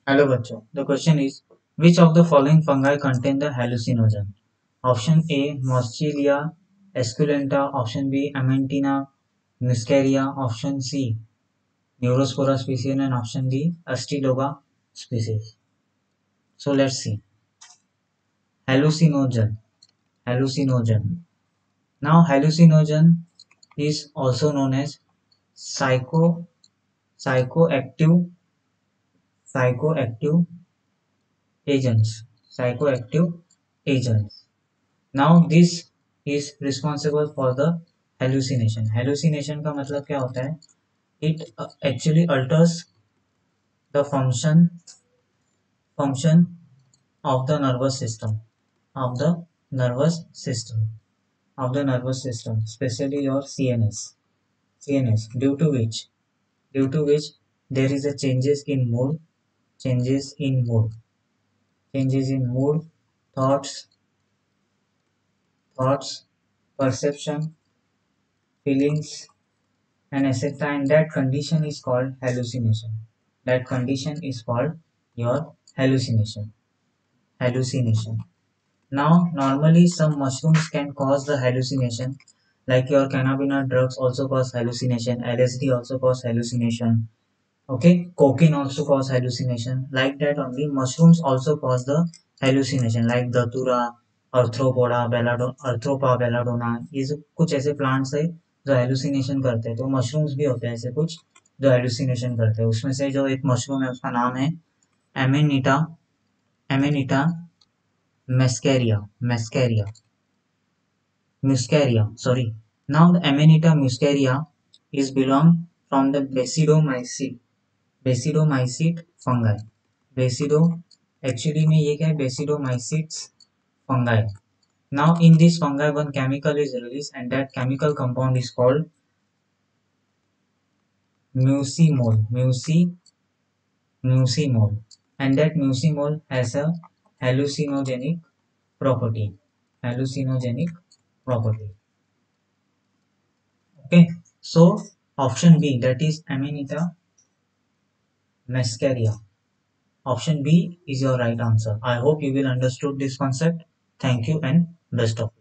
Hello बच्चों, the question is which of the following fungi contain the hallucinogen? Option A Moschlia esculenta, option B Amentina muscaria, option C Neurospora species and option D Astiloba species. So let's see. Hallucinogen. Hallucinogen. Now hallucinogen is also known as psychoactive psychoactive agents. Psychoactive agents. Now this is responsible for the hallucination. Hallucination का मतलब क्या होता है? It actually alters the function of the nervous system of the nervous system especially your CNS, due to which there is a changes in mood changes in mood thoughts thoughts perception feelings and etc. And that condition is called hallucination. That condition is called your hallucination. Now, normally some mushrooms can cause the hallucination, like your cannabinoid drugs also cause hallucination, LSD also cause hallucination. Okay, cocaine also cause hallucination. Like that only, mushrooms also cause the hallucination, like datura, atropa belladonna, ये सब कुछ ऐसे plants है जो hallucination करते हैं. तो mushrooms भी होते हैं ऐसे कुछ जो हेलुसिनेशन करते हैं. उसमें से जो एक मशरूम है उसका नाम है एमेनिटा एमेनिटा mescaria muscaria, sorry. Now the Amanita muscaria is belong from the Basidomycete fungi. Basido actually में ये क्या है? Basidomycetes fungi. Now in this fungi one chemical is released and that chemical compound is called mucimol, and that mucimol has a hallucinogenic property. Hallucinogenic property. Okay, so option B, that is Amanita muscaria. Option B is your right answer. I hope you will understood this concept. Thank you and best of luck.